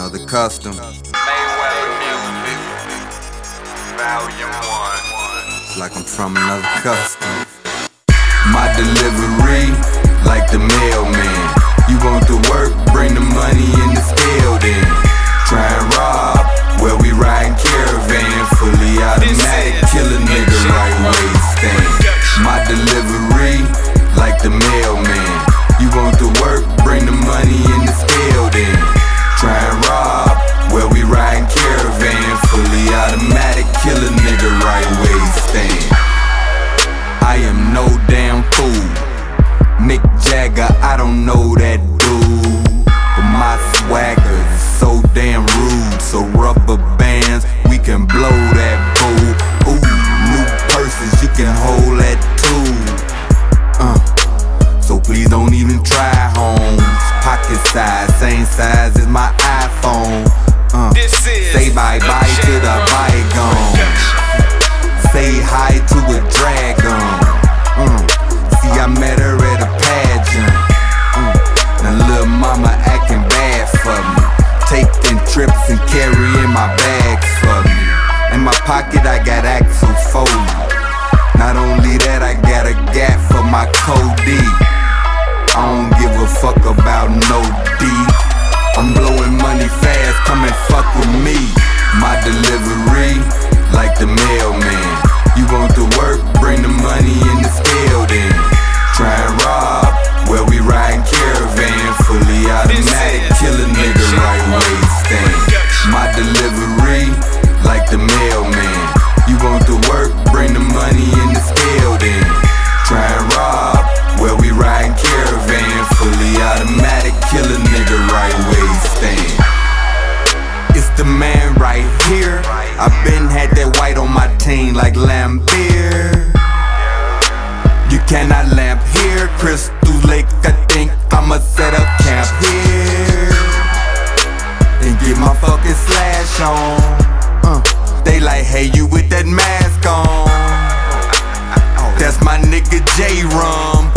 Another custom. It's like I'm from another custom. My delivery, like the mailman. You want the work, bring the money in the scale then. Try and rob, where we riding caravan. Fully automatic, kill a nigga right where he stand. My delivery, like the mailman. You want the work, bring the money in the scale then. Try and rob, where we riding caravan. Fully automatic, kill a nigga right where he stand. I am no damn fool. Mick Jagger, I don't know that dude. But my swagger is so damn rude. So rubber bands, we can blow that boo. Ooh, new purses, you can hold that too. So please don't even try, Holmes. Pocket size, same size as my iPhone. Say bye-bye to the bygone. Say hi to a dragon. See, I met her at a pageant. Now little mama acting bad for me, taking trips and carrying my bags for me. In my pocket I got Axel Foley. Not only that, I got a gap for my codeine. I don't give a fuck about no D. I'm blowing money fast, come and fuck with me. My delivery, like the mailman. You want the work, bring the money in the scale then. Try and rob, where we riding caravan. Fully automatic, kill a nigga right where he stand. My delivery, like the mailman. You want the work, bring the money in the scale then. Try and rob, where we riding caravan. Fully automatic, kill a nigga right where he stand. It's the man right here. I been had that white on my team like Lambert. You cannot lamp here. Crystal Lake, I think I'ma set up camp here and get my fucking slash on. They like, hey, you with that mask on? That's my nigga J-Rum.